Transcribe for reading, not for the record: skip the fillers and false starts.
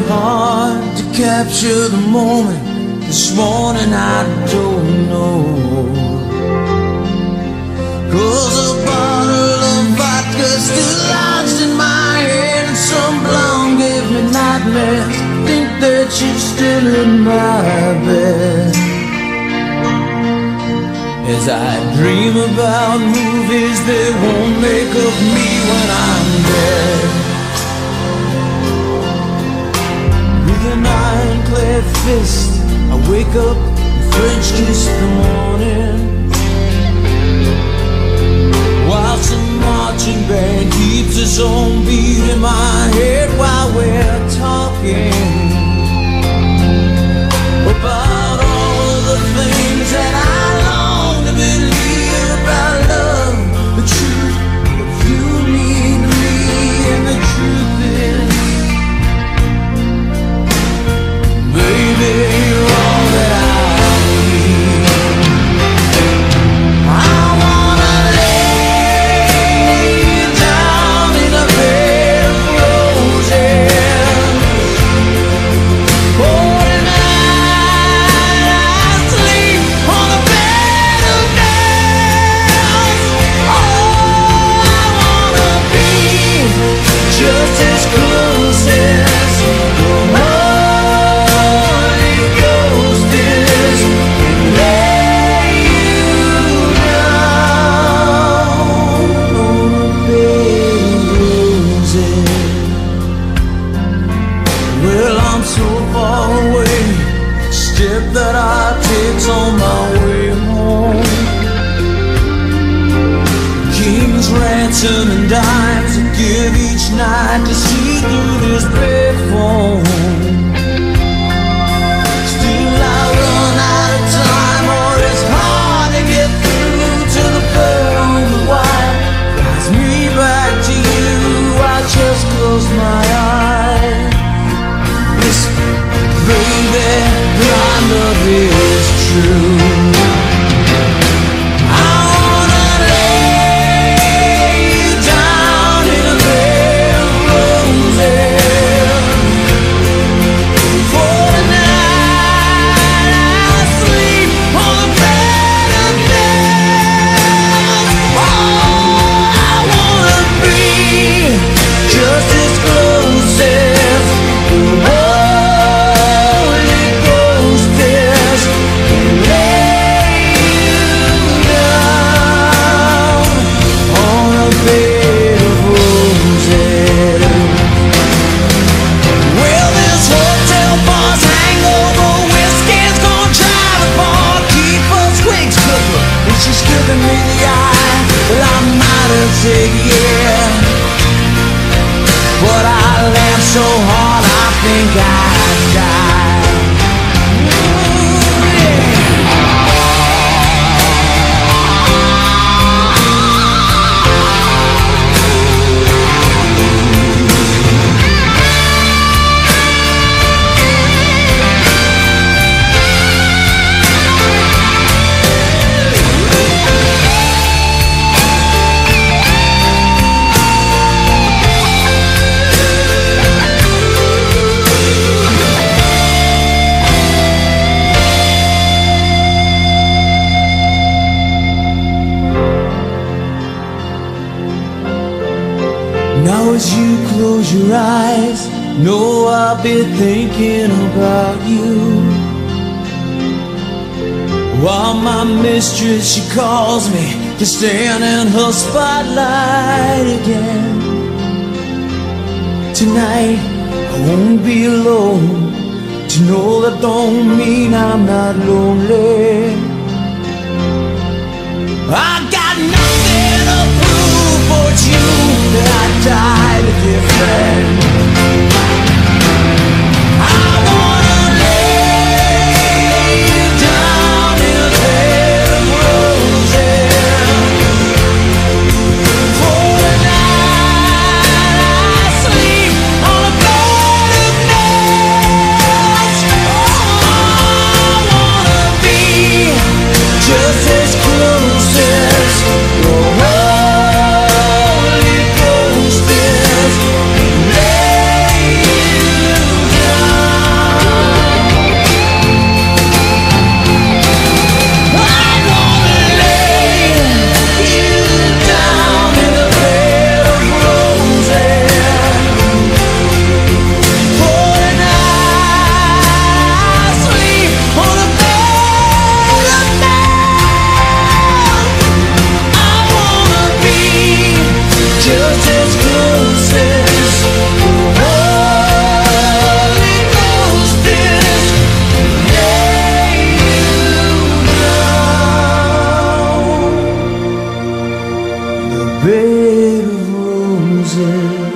hard to capture the moment. This morning I don't know, 'cause a bottle of vodka still lodged in my head, and some blonde gave me nightmares. Think that she's still in my bed. As I dream about movies that won't make of me when I'm dead. With an ironclad fist, I wake up and French kiss the morning, while some marching band keeps its own beat in my head while we're talking about all of the things that I long to believe about love, the truth that you mean to me. And the truth is, baby, you're all that I need. I wanna lay you down in a bed of roses. Oh, tonight I sleep on a bed of nails. Oh, I wanna be just as close as the Holy Ghost is, and lay you down on a bed of roses. Well, I'm so far away, step that I take on my way home. King's ransom and dimes I give each night to see through this bed phone. Still I run out of time, or it's hard to get through to the bird on the wire. Flies me back to you, I just close my eyes. Listen, baby, my love is true. I wanna lay you down in a bed of roses. For tonight I sleep on a bed of nails. Oh, I wanna be just as close as the Holy Ghost is, and lay you down on a bed of roses. Well, this hotel bar's hangover whiskey's gonna drive apart, keep us twigs cooking, and she's giving me the eye. Well, I might have said yeah, but I laughed so hard I think I'd die. Ooh, yeah. Now as you close your eyes, know I'll be thinking about you, while my mistress, she calls me to stand in her spotlight again. Tonight I won't be alone, to know that don't mean I'm not lonely. I got nothing to prove, for it's you that I died a dear friend. I wanna lay you down in a bed of roses. For tonight I sleep on a bed of nails. Oh, I wanna be just as close as the Holy Ghost is. bed of roses.